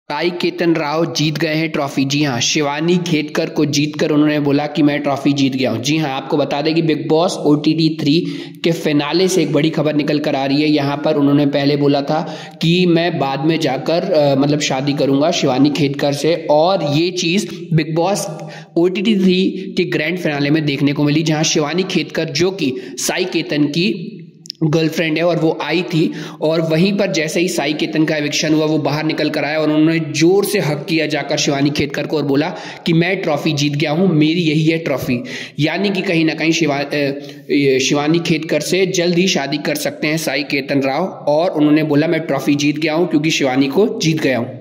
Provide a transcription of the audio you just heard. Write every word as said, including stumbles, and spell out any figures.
साई केतन राव जीत गए हैं ट्रॉफी। जी हाँ, शिवानी खेतकर को जीतकर उन्होंने बोला कि मैं ट्रॉफी जीत गया हूँ। जी हाँ, आपको बता दें कि Bigg Boss O T T three के फिनाले से एक बड़ी खबर निकल कर आ रही है। यहाँ पर उन्होंने पहले बोला था कि मैं बाद में जाकर आ, मतलब शादी करूंगा शिवानी खेतकर से, और ये चीज़ Bigg Boss O T T three के ग्रैंड फिनाले में देखने को मिली, जहाँ शिवानी खेतकर जो कि साई केतन की गर्लफ्रेंड है और वो आई थी, और वहीं पर जैसे ही साई केतन का एविक्शन हुआ वो बाहर निकल कर आया और उन्होंने जोर से हक किया जाकर शिवानी खेतकर को और बोला कि मैं ट्रॉफी जीत गया हूं, मेरी यही है ट्रॉफी। यानी कि कहीं ना कहीं शिवा शिवानी खेतकर से जल्द ही शादी कर सकते हैं साई केतन राव, और उन्होंने बोला मैं ट्रॉफी जीत गया हूं क्योंकि शिवानी को जीत गया हूं।